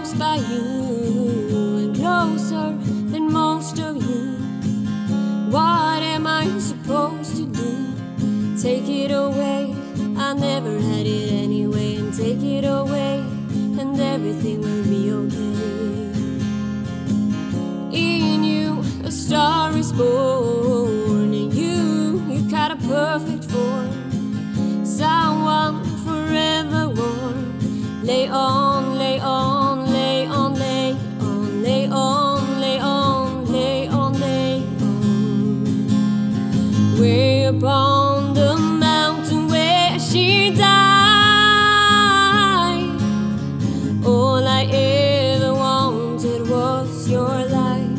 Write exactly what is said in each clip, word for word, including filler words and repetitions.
close by you and closer than most of you. What am I supposed to do? Take it away, I never had it anyway. And take it away, and everything will be okay. In you, a star is born. In you, you got a perfect form. Someone forever warm. Lay on, lay on, lay on, lay on, lay on, lay on, lay on, lay on. Way upon the mountain where she died, all I ever wanted was your light.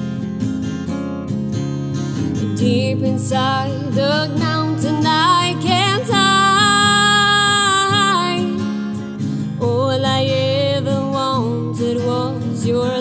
Deep inside the mountain I can't hide. All I ever wanted was your